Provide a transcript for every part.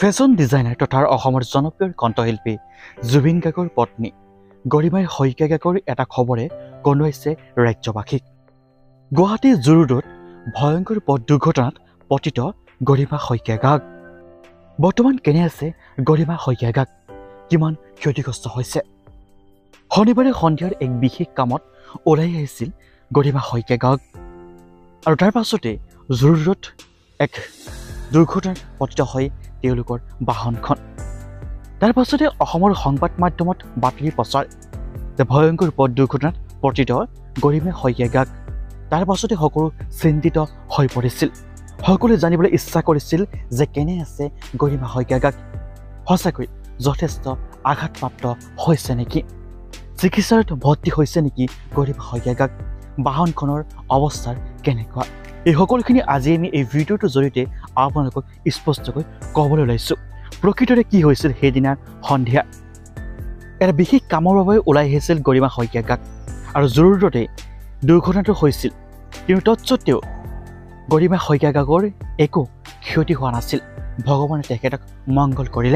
Fashion designer তথা অসমৰ জনপ্ৰিয় কণ্ঠশিল্পী জুবিন গাৰ্গৰ পত্নী গৰিমাই শইকীয়া গাৰ্গৰ এটা খবৰে কন্দুৱাইছে ৰাজ্যবাসীক। গুৱাহাটীৰ জু ৰোডত ভয়ংকৰ পথ দুৰ্ঘটনাত পতিত গৰিমা শইকীয়া গাৰ্গ। বৰ্তমান কেনে আছে গৰিমা শইকীয়া গাৰ্গ, কিমান ক্ষতিগ্ৰস্ত হৈছে? শনিবাৰে সন্ধিয়াৰ এক বিশেষ কামত ওলাই আহিছিল গৰিমা শইকীয়া গাৰ্গ আৰু তাৰ পাছতে জু ৰোডত এক দুৰ্ঘটনাত পতিত হয় তেওঁলোকৰ বাহনখন। তাৰ পাছতে অসমৰ সংবাদ মাধ্যমত বাতৰি প্ৰচাৰ যে ভয়ংকৰ পথ দুৰ্ঘটনাত পতিত গৰিমা শইকীয়া গাৰ্গ। তাৰ পাছতে সকলো চিন্তিত হৈ পৰিছিল। সকলোৱে জানিবলৈ ইচ্ছা কৰিছিল যে কেনে আছে গৰিমা শইকীয়া গাৰ্গ, সঁচাকৈ যথেষ্ট আঘাতপ্ৰাপ্ত হৈছে নেকি, চিকিৎসালয়ত ভৰ্তি হৈছে নেকি গৰিমা শইকীয়া গাৰ্গ, বাহনখনৰ অৱস্থাৰ কেনেকুৱা, এই সকলোখিনি আজি আমি এই ভিডিঅ'টোৰ জৰিয়তে আপোনালোকক স্পষ্টকৈ ক'বলৈ ওলাইছোঁ। প্ৰকৃততে কি হৈছিল সেইদিনা সন্ধিয়া? এটা বিশেষ কামৰ বাবে ওলাই আহিছিল গৰিমা শইকীয়া গাৰ্গ আৰু জু ৰোডতে দুৰ্ঘটনাটো হৈছিল। কিন্তু তৎসত্ত্বেও গৰিমা শইকীয়া গাৰ্গৰ একো ক্ষতি হোৱা নাছিল। ভগৱানে তেখেতক মংগল কৰিলে।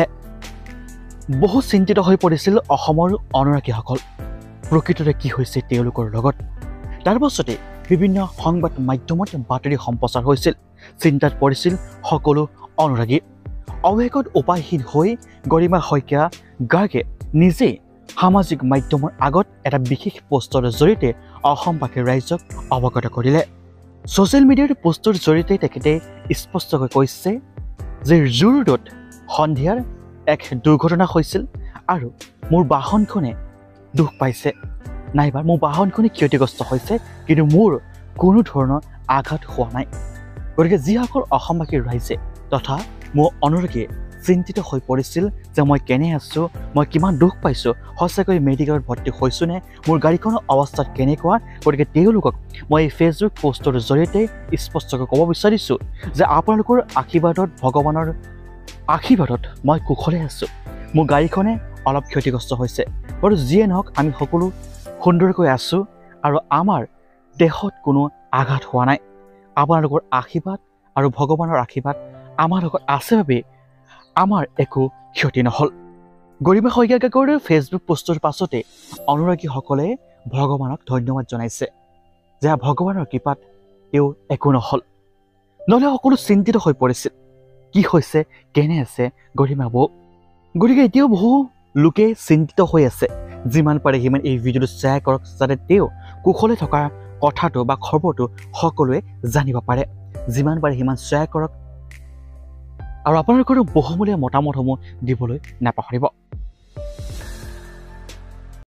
বহু চিন্তিত হৈ পৰিছিল অসমৰ অনুৰাগীসকল, প্ৰকৃততে কি হৈছে তেওঁলোকৰ লগত। তাৰ পাছতে বিভিন্ন সংবাদ মাধ্যমত বাতৰি সম্প্ৰচাৰ হৈছিল। চিন্তাত পৰিছিল সকলো অনুৰাগী। অৱশেষত উপায়হীন হৈ গৰিমা শইকীয়া গাৰ্গে নিজেই সামাজিক মাধ্যমৰ আগত এটা বিশেষ পোষ্টৰ জৰিয়তে অসমবাসীৰ ৰাইজক অৱগত কৰিলে। ছ'চিয়েল মিডিয়াৰ পোষ্টৰ জৰিয়তে তেখেতে স্পষ্টকৈ কৈছে যে জু ৰোডত সন্ধিয়াৰ এক দুৰ্ঘটনা হৈছিল আৰু মোৰ বাহনখনে দুখ পাইছে, নাইবা মোৰ বাহনখনে ক্ষতিগ্ৰস্ত হৈছে, কিন্তু মোৰ কোনো ধৰণৰ আঘাত হোৱা নাই। গতিকে যিসকল অসমবাসীৰ ৰাইজে তথা মোৰ অনুৰাগীয়ে চিন্তিত হৈ পৰিছিল যে মই কেনে আছোঁ, মই কিমান দুখ পাইছোঁ, সঁচাকৈ মেডিকেলত ভৰ্তি হৈছোঁ নে, মোৰ গাড়ীখনৰ অৱস্থাত কেনেকুৱা, গতিকে তেওঁলোকক মই এই ফেচবুক পোষ্টৰ জৰিয়তে স্পষ্টকৈ ক'ব বিচাৰিছোঁ যে আপোনালোকৰ আশীৰ্বাদত, ভগৱানৰ আশীৰ্বাদত মই কুশলে আছোঁ। মোৰ গাড়ীখনে অলপ ক্ষতিগ্ৰস্ত হৈছে, বাৰু যিয়ে নহওক আমি সকলো সুন্দৰকৈ আছোঁ আৰু আমাৰ দেহত কোনো আঘাত হোৱা নাই। আপোনালোকৰ আশীৰ্বাদ আৰু ভগৱানৰ আশীৰ্বাদ আমাৰ লগত আছে বাবে আমাৰ একো ক্ষতি নহ'ল। গৰিমা শইকীয়া গাৰ্গৰ ফেচবুক পোষ্টৰ পাছতে অনুৰাগীসকলে ভগৱানক ধন্যবাদ জনাইছে যে ভগৱানৰ কৃপাত তেওঁ একো নহ'ল, নহ'লে সকলো চিন্তিত হৈ পৰিছিল কি হৈছে, কেনে আছে গৰিমা বৌ। গতিকে এতিয়াও বহু লোকে চিন্তিত হৈ আছে। যিমান পাৰে সিমান এই ভিডিঅ'টো শ্বেয়াৰ কৰক যাতে তেওঁ কুশলে থকা কথাটো বা খবৰটো সকলোৱে জানিব পাৰে। যিমান পাৰে সিমান শ্বেয়াৰ কৰক আৰু আপোনালোকৰ বহুমূলীয়া মতামতসমূহ দিবলৈ নাপাহৰিব।